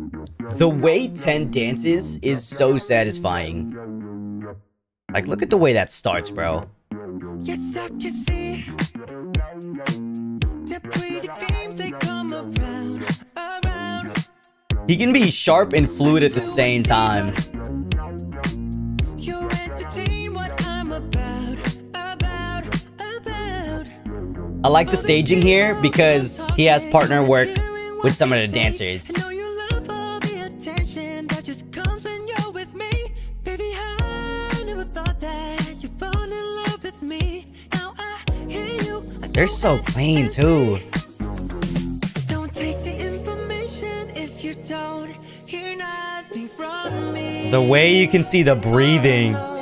The way 10 dances is so satisfying. Like, look at the way that starts, bro. Yes, I can see the pretty games they come around. He can be sharp and fluid at the same time. You entertain what I'm about. I like the staging here because he has partner work with some of the dancers. I know you love all the attention that just comes when you're with me. Baby, I never thought that you'd fall in love with me. Now I hear you. They're so clean too. Don't take the information if you don't hear nothing from me. The way you can see the breathing.